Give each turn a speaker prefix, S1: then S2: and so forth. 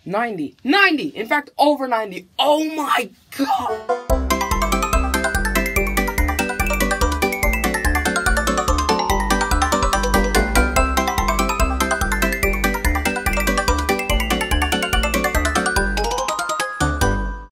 S1: 90. 90! In fact, over 90. Oh my god!